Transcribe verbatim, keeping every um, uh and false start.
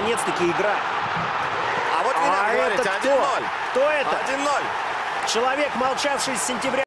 наконец-таки игра. А вот вы А нам говорите, это один ноль. кто? Кто это? один ноль. Человек, молчавший с сентября.